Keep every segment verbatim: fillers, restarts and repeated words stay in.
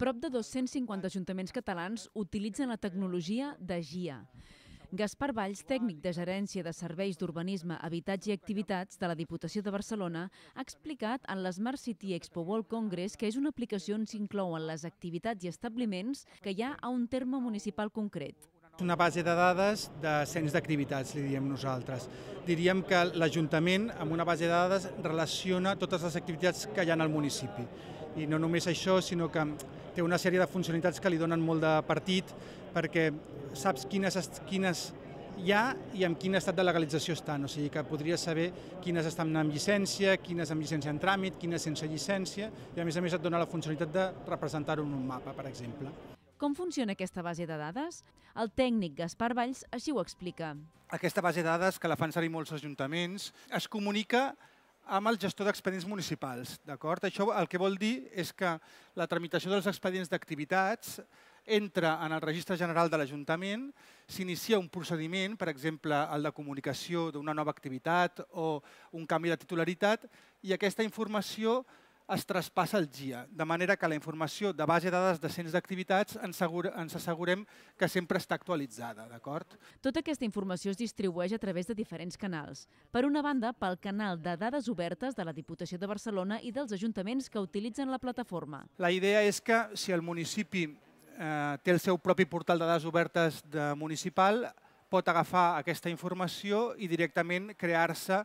Prop de dos-cents cinquanta ajuntaments catalans utilitzen la tecnologia de G I A. Gaspar Valls, tècnic de Gerència de Serveis d'Urbanisme, Habitatge i Activitats de la Diputació de Barcelona, ha explicat en l'Smart City Expo World Congress que és una aplicació on s'inclouen les activitats i establiments que hi ha a un terme municipal concret. És una base de dades de cens d'activitats, li diem nosaltres. Diríem que l'Ajuntament, amb una base de dades, relaciona totes les activitats que hi ha al municipi. I no només això, sinó que té una sèrie de funcionalitats que li donen molt de partit, perquè saps quines, quines hi ha i en quin estat de legalització estan. O sigui que podries saber quines estan amb llicència, quines amb llicència en tràmit, quines sense llicència, i a més a més et dona la funcionalitat de representar-ho en un mapa, per exemple. Com funciona aquesta base de dades? El tècnic Gaspar Valls així ho explica. Aquesta base de dades, que la fan servir molts ajuntaments, es comunica amb el gestor d'expedients municipals. Això el que vol dir és que la tramitació dels expedients d'activitats entra en el registre general de l'Ajuntament, s'inicia un procediment, per exemple, el de comunicació d'una nova activitat o un canvi de titularitat, i aquesta informació es traspassa al G I A, de manera que la informació de base de dades de cens d'activitats ens assegurem que sempre està actualitzada. Tota aquesta informació es distribueix a través de diferents canals. Per una banda, pel canal de dades obertes de la Diputació de Barcelona i dels ajuntaments que utilitzen la plataforma. La idea és que si el municipi eh, té el seu propi portal de dades obertes de municipal, pot agafar aquesta informació i directament crear-se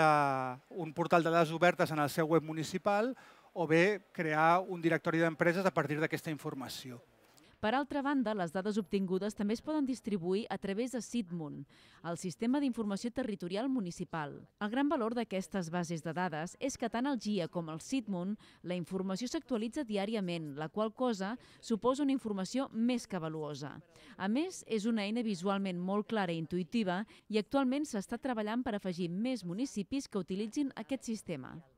un portal de dades obertes en el seu web municipal o bé crear un directori d'empreses a partir d'aquesta informació. Per altra banda, les dades obtingudes també es poden distribuir a través de SITMUN, el Sistema d'Informació Territorial Municipal. El gran valor d'aquestes bases de dades és que tant el G I A com el SITMUN la informació s'actualitza diàriament, la qual cosa suposa una informació més que valuosa. A més, és una eina visualment molt clara i intuïtiva i actualment s'està treballant per afegir més municipis que utilitzin aquest sistema.